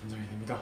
긴장이 됩니다.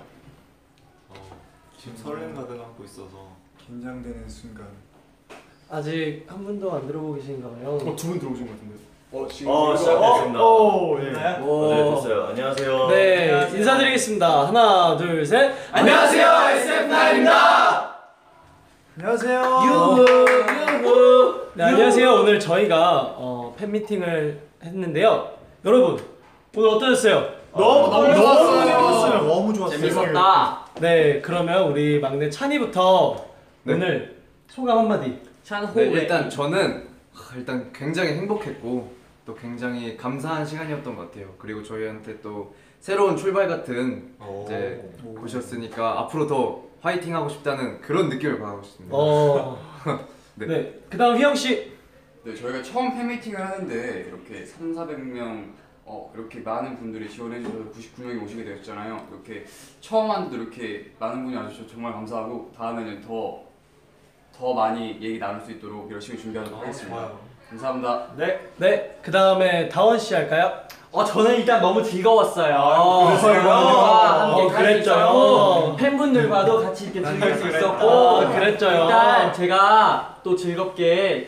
지금 설렘 가득하고 있어서 긴장되는 순간. 아직 한 분도 안 들어보고 계신가 봐요. 두 분 들어오신 것 같은데. 지금 시작됐습니다. 네, 됐어요. 안녕하세요. 네, 안녕하세요. 인사드리겠습니다. 하나, 둘, 셋. 안녕하세요, SF9입니다. 안녕하세요. 유후. 네, 안녕하세요. 오늘 저희가 팬미팅을 했는데요. 여러분, 오늘 어떠셨어요? 너무 좋았어요. 너무 좋았어요. 재밌었다. 네, 그러면 우리 막내 찬이부터 오늘 소감 한마디. 네, 일단 저는 굉장히 행복했고 또 굉장히 감사한 시간이었던 것 같아요. 그리고 저희한테 또 새로운 출발 같은 이제 곳이었으니까 앞으로 더 화이팅 하고 싶다는 그런 느낌을 받고 싶습니다. 네. 그다음 희영 씨. 네, 저희가 처음 팬미팅을 하는데 이렇게 300~400명 이렇게 많은 분들이 지원해 주셔서 99명이 오시게 되었잖아요. 이렇게 처음 하는데도 이렇게 많은 분이 와주셔서 정말 감사하고 다음에는 더 많이 얘기 나눌 수 있도록 열심히 준비하도록 하겠습니다. 감사합니다. 네. 그다음에 다원 씨 할까요? 저는 일단 너무 즐거웠어요. 그랬죠. 팬분들과도 같이 이렇게 즐길 수 있었고, 그랬죠. 일단 제가 또 즐겁게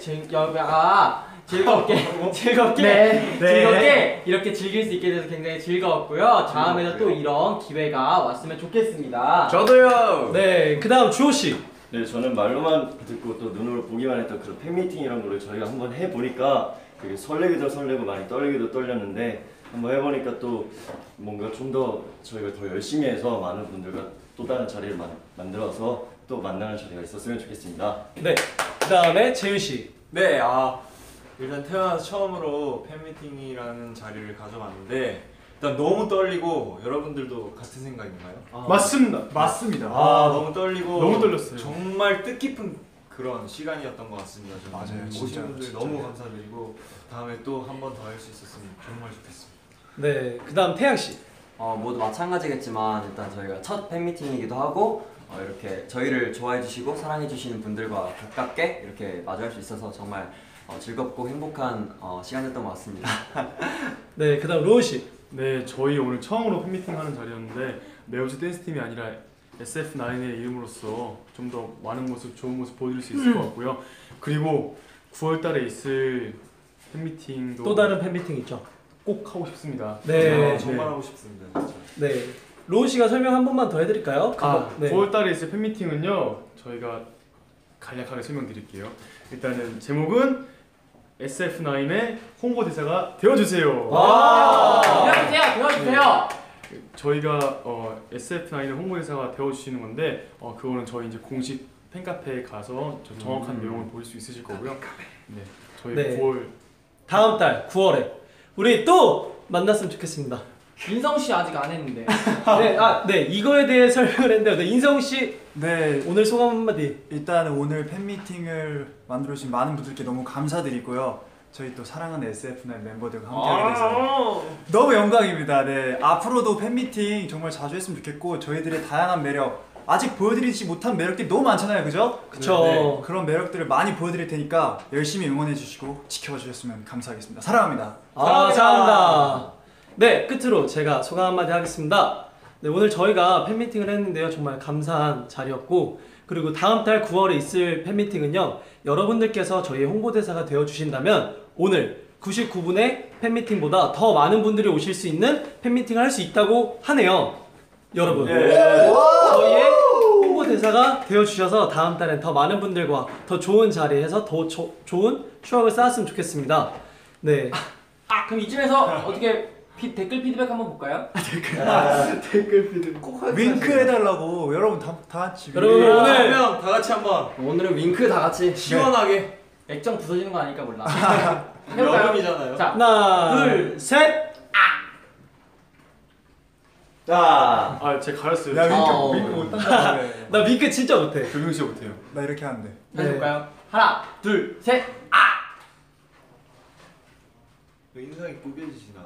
이렇게 즐길 수 있게 돼서 굉장히 즐거웠고요. 다음에도 또 이런 기회가 왔으면 좋겠습니다. 저도요. 네. 그다음 주호 씨. 네, 저는 말로만 듣고 또 눈으로 보기만 했던 그런 팬미팅이란 거를 저희가 한번 해보니까 되게 설레기도 설레고 많이 떨리기도 떨렸는데 한번 해보니까 또 뭔가 좀 더 저희가 더 열심히 해서 많은 분들과 또 다른 자리를 만들어서 또 만나는 자리가 있었으면 좋겠습니다. 네. 그다음에 재윤 씨. 네, 일단 태어나서 처음으로 팬미팅이라는 자리를 가져봤는데 일단 너무 떨리고 여러분들도 같은 생각인가요? 맞습니다. 너무 떨리고 너무 떨렸어요. 정말 뜻깊은 그런 시간이었던 것 같습니다. 맞아요, 오신 진짜, 분들 진짜. 너무 감사드리고 다음에 또 한 번 더 할 수 있었으면 정말 좋겠습니다. 네. 그다음 태양 씨. 모두 마찬가지겠지만 일단 저희가 첫 팬미팅이기도 하고 이렇게 저희를 좋아해 주시고 사랑해 주시는 분들과 가깝게 이렇게 마주할 수 있어서 정말 즐겁고 행복한 시간이었던 것 같습니다. 네. 그다음 로운 씨. 네, 저희 오늘 처음으로 팬미팅 하는 자리였는데 매우즈 댄스팀이 아니라 SF9의 이름으로써 좀 더 많은 모습, 좋은 모습 보여드릴 수 있을 것 같고요. 그리고 9월달에 있을 팬미팅도 또 다른 팬미팅 있죠? 꼭 하고 싶습니다. 네. 정말 하고 싶습니다. 진짜. 네. 로운 씨가 설명 한 번만 더 해드릴까요? 네. 9월달에 있을 팬미팅은요, 저희가 간략하게 설명드릴게요. 일단은 제목은 SF9의 홍보대사가 되어주세요. 되어주세요. 저희가 SF9의 홍보대사가 되어주시는 건데 그거는 저희 이제 공식 팬카페에 가서 정확한 내용을 볼 수 있으실 거고요. 네, 저희 네. 9월 다음 달 9월에 우리 또 만났으면 좋겠습니다. 인성 씨 아직 안 했는데. 네, 이거에 대해 설명을 했는데요. 네, 인성 씨. 네, 오늘 소감 한마디. 일단 오늘 팬미팅을 만들어주신 많은 분들께 너무 감사드리고요. 저희 또 사랑하는 SF9 멤버들과 함께하게 돼서 너무 영광입니다. 네, 앞으로도 팬미팅 정말 자주 했으면 좋겠고 저희들의 다양한 매력, 아직 보여드리지 못한 매력들이 너무 많잖아요, 그죠? 그쵸. 네, 그런 매력들을 많이 보여드릴 테니까 열심히 응원해주시고 지켜봐 주셨으면 감사하겠습니다. 사랑합니다. 감사합니다. 네, 끝으로 제가 소감 한마디 하겠습니다. 네, 오늘 저희가 팬미팅을 했는데요. 정말 감사한 자리였고, 그리고 다음 달 9월에 있을 팬미팅은요, 여러분들께서 저희의 홍보대사가 되어주신다면 오늘 99분의 팬미팅보다 더 많은 분들이 오실 수 있는 팬미팅을 할 수 있다고 하네요. 여러분, 저희의 홍보대사가 되어주셔서 다음 달엔 더 많은 분들과 더 좋은 자리에서 더 좋은 추억을 쌓았으면 좋겠습니다. 네. 그럼 이쯤에서 어떻게 댓글 피드백 한번 볼까요? 댓글 피드 윙크 해달라고 여러분 다 같이. 여러분 오늘 다 같이 한번 오늘은 윙크 다 같이 시원하게. 액정 부서지는 거 아니까 몰라. 여름이잖아요. 자, 하나, 둘, 셋. 자, 제가 가렸어요. 야, 윙크 못한다. 나 윙크 진짜 못해. 조명 씨 못해요. 나 이렇게 하는데. 해볼까요? 하나, 둘, 셋. 인상이 구겨지시나?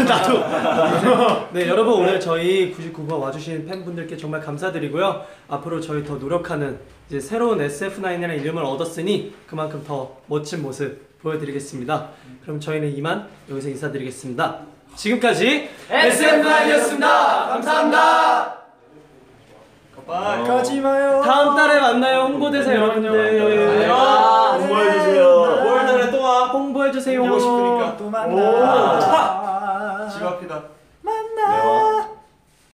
네, 여러분 오늘 저희 99번 와주신 팬분들께 정말 감사드리고요. 앞으로 저희 더 노력하는 이제 새로운 SF9이라는 이름을 얻었으니 그만큼 더 멋진 모습 보여드리겠습니다. 그럼 저희는 이만 여기서 인사드리겠습니다. 지금까지 SF9이었습니다. 감사합니다. 가지 마요. 다음 달에 만나요. 홍보대사 여러분들. 아, 홍보해주세요. 9월 달에 또 와. 홍보해주세요. 또 만나.